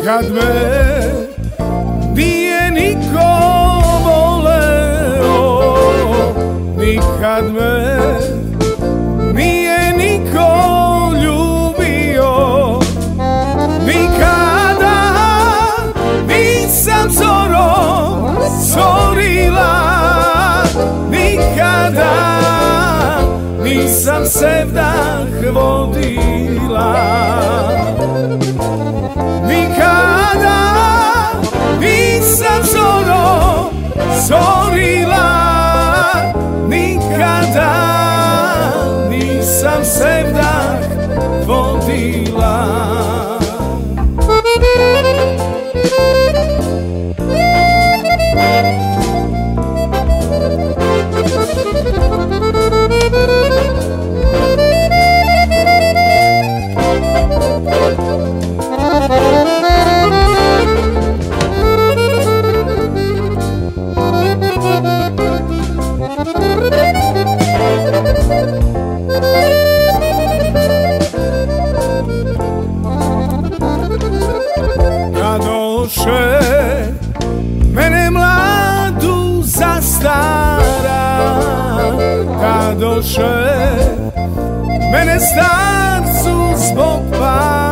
Kad me nije niko voleo, nikad me nije niko ljubio, nikada nisam zorom zorila, nikada nisam sevdah vodila, nikada nisam zorom zorila, nikada nisam sevdah vodila. Kadoše mene mladu zastara, kadoše mene starcu zbog para.